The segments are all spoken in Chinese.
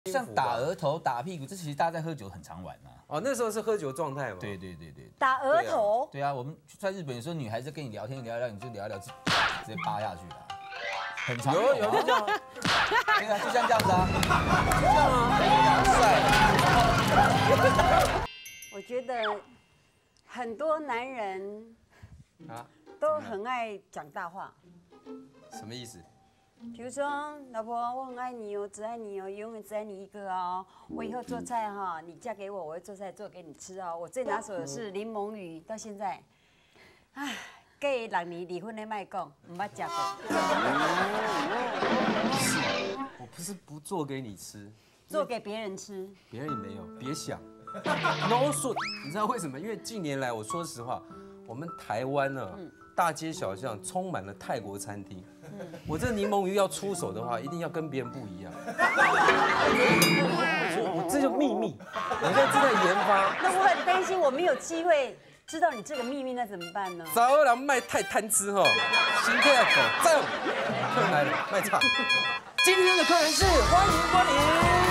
像打额头、打屁股，这其实大家在喝酒很常玩啊。 哦，那时候是喝酒状态嘛。 对。 打额头。 对啊，我们在日本有时候女孩子跟你聊天聊一聊，你就聊一聊，直接扒下去了，很常有就这样。对啊，就像这样子啊，就这样啊，帅。 我觉得很多男人啊， 都很爱讲大话。 什么意思？ 比如说，老婆，我很爱你哦，只爱你哦，永远只爱你一个哦。我以后做菜哈，你嫁给我，我会做菜做给你吃哦。我最拿手的是柠檬鱼，到现在，唉，计6年离婚的卖讲，唔捌食过。 我不是不做给你吃， 做给别人吃， 别人也没有，别想。No 顺，你知道为什么？因为近年来，我说实话，我们台湾呢，大街小巷充满了泰国餐厅。我这柠檬鱼要出手的话，一定要跟别人不一样。我这就秘密，我现在正在研发。 那我很担心我没有机会知道你这个秘密，那怎么办呢？ 早二郎卖太贪吃哈，心态要走，走。客人来了，卖差。今天的客人是欢迎光临。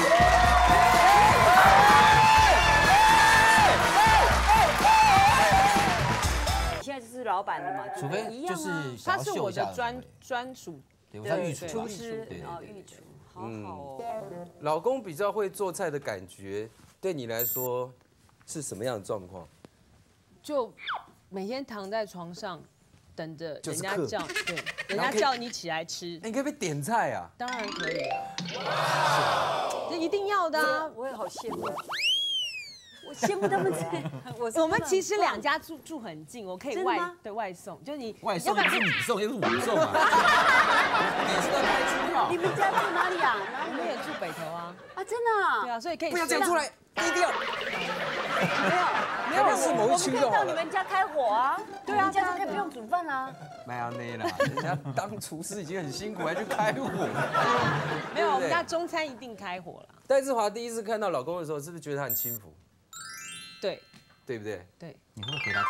现在就是老板了嘛， 除非就是他是我的专属， 对，我在御厨厨师， 对御厨，好好哦。 老公比较会做菜的感觉，对你来说是什么样的状况？ 就每天躺在床上，等着人家就是叫，对，人家叫你起来吃， 你可不可以点菜啊？ 当然可以啊，这一定要的啊。 我也好羡慕，我羡慕他们这。 我们其实2家住很近，我可以外送，就是你外送是你送又是我送啊，每次都开支票。 你们家住哪里啊？ 我们也住北投啊。 啊，真的啊？ 对啊，所以可以不要讲出来，低调。 没有， 是某一区就好了。 我们可以到你们家开火啊。对啊，这样就可以不用煮饭啦。 没有那啦，人家当厨师已经很辛苦，还去开火。 没有，我们家中餐一定开火了。 戴志华第一次看到老公的时候，是不是觉得他很轻浮？ 对， 对不对？ 对， 你会不会回答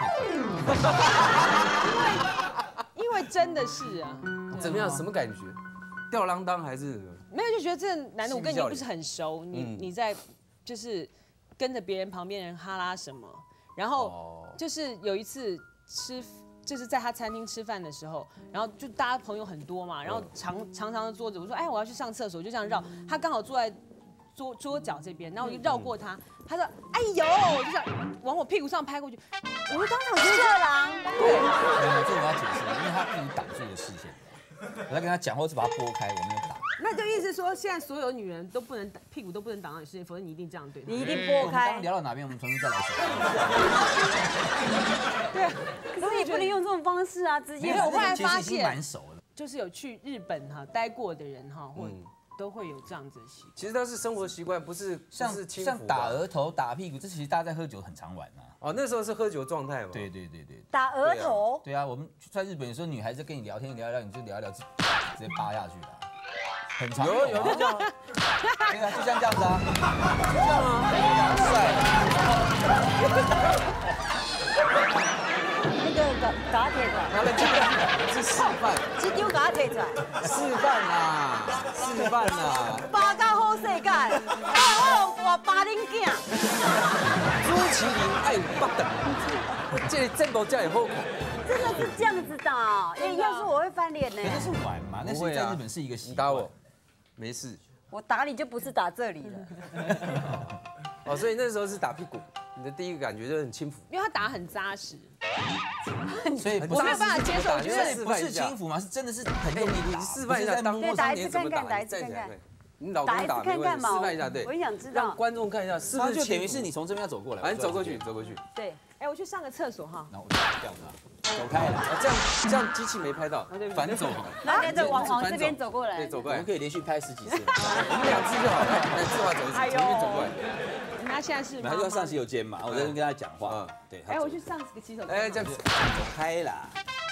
太快？ 因为真的是啊。 怎么样？什么感觉？吊郎当还是？ 没有，就觉得这男的我跟你不是很熟，你在就是跟着别人旁边人哈拉什么，然后就是有一次就是在他餐厅吃饭的时候，然后就大家朋友很多嘛，然后长的桌子，我说哎我要去上厕所，就这样绕，他刚好坐在桌角这边，然后我就绕过他，他说哎呦，我就想往我屁股上拍过去，我就当场就色狼。 对， 这我要解释，因为他一直挡住了视线。我在跟他讲，或是把他拨开，我没有打。 那就意思说，现在所有女人都不能屁股都不能挡到你视线，否则你一定这样对她。 你一定拨开。 刚刚聊到哪边，我们重新再来说。 对啊， 可是你不能用这种方式啊，直接。 我后来发其实已经蛮熟了， 就是有去日本哈待过的人哈，或都会有这样子的习惯。 其实他是生活习惯，不是像打额头、打屁股，这其实大家在喝酒很常玩啊。 哦，那时候是喝酒状态嘛。 对。 打额头。 对啊，我们在日本有时候女孩子跟你聊天聊一聊，你就聊一聊，直接扒下去了，很常有就这样。对啊，就像这样子啊，就这样啊，帅。 那个嘎铁出来。 拿了这个是示范。 这丢嘎铁出来。 示范啦，示范啦。 巴到好世界，我活8年囝。 朱麒麟爱八等，这正都叫也好看。 真的是这样子的，要是我会翻脸呢。 那是玩嘛，那是在日本是一个习惯。 你打我，没事。 我打你就不是打这里了。 哦，所以那时候是打屁股，你的第一个感觉就很轻浮， 因为他打很扎实， 所以我没有办法接受，我觉得不是轻浮嘛，是真的是很用力。 你示范一下， 对，打一次看看，打一次看看。 你老公打没关系，示范一下，对。 我也想知道， 让观众看一下，是不是就等于是你从这边要走过来， 反正走过去。 对。 哎，我去上个厕所哈。 然后我就这样子啊，走开了。 这样机器没拍到，反走。 然后再往这边走过来。 对，走过来。 我们可以连续拍10几次。 我们2次就好了，来，志华走一次，从这边走过来。 他现在是。 他就要上洗手间嘛，我在跟他讲话。对。 哎，我去上个洗手间。 哎，这样子， 走开啦。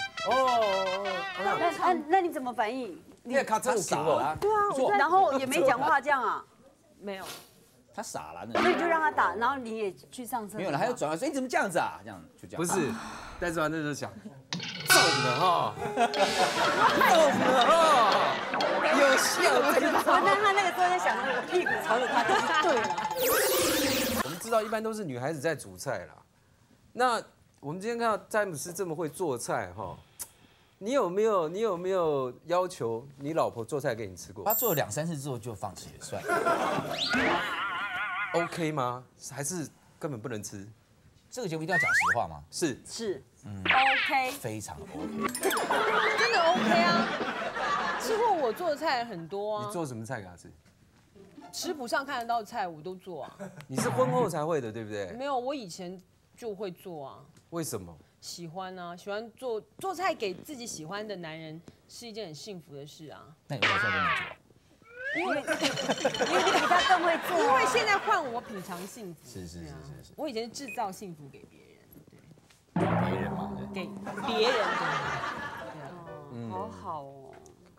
那你怎么反应？ 你也卡真傻了。 对啊，然后也没讲话，这样啊？ 没有。 他傻了， 所以就让他打，然后你也去上厕所。 没有了，他又转过来说：“你怎么这样子啊？”这样就这样。 不是，戴志华那时候想， 中了哈，中了哈，有效这个。 他那个时候在想，我屁股朝着他就是对了。 我们知道一般都是女孩子在煮菜啦，那我们今天看到詹姆斯这么会做菜哈，你有没有要求你老婆做菜给你吃过？ 他做了2、3次之后就放弃了，算了。 OK 吗？还是根本不能吃？ 这个节目一定要讲实话吗？ 是 OK， 非常 OK。 真的 OK 啊，吃过我做的菜很多啊。 你做什么菜给他吃？ 食谱上看得到的菜我都做啊。 你是婚后才会的，对不对？ 没有，我以前就会做啊。 为什么？ 喜欢啊，喜欢做菜给自己喜欢的男人是一件很幸福的事啊。 那你为什么现在都没做？ 因为你比他更会做， 因为现在换我品尝幸福。 是。 我以前是制造幸福给别人， 别人嘛， 给别人。 好好哦。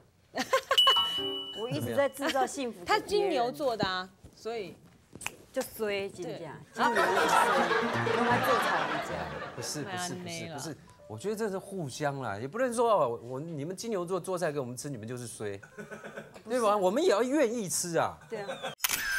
我一直在制造幸福。 他金牛座的啊，所以就衰，真的，金牛就衰，跟他做吵人家。 不是，我觉得这是互相啦，也不能说你们金牛座做菜给我们吃，你们就是衰，对吧？我们也要愿意吃啊。 对啊。